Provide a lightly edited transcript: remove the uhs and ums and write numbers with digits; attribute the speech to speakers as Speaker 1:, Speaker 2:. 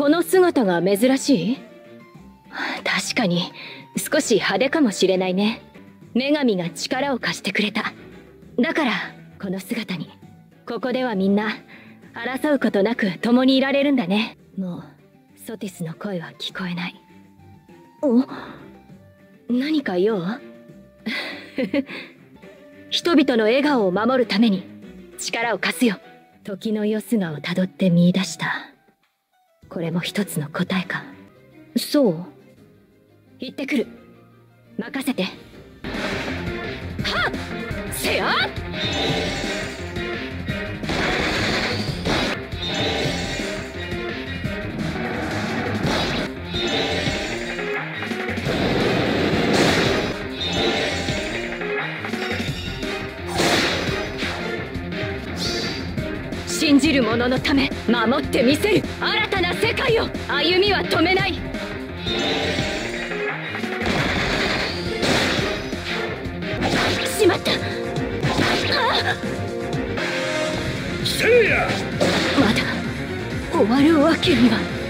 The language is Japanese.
Speaker 1: この姿が珍しい？確かに少し派手かもしれないね。女神が力を貸してくれた。だからこの姿に。ここではみんな争うことなく共にいられるんだね。もうソティスの声は聞こえない。お、何か用？人々の笑顔を守るために力を貸すよ。時のよすがをたどって見出した。これも一つの答えか。そう？行ってくる。任せて。はっ！せや！信じる者のため守ってみせる。新たな世界を。歩みは止めない。しまった。
Speaker 2: せいや！
Speaker 1: まだ終わるわけには。